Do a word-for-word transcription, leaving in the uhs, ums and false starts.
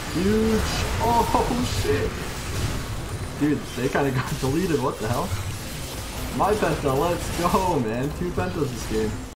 Huge. Oh, shit. Dude, they kind of got deleted. What the hell? My penta, let's go, man. Two pentas this game.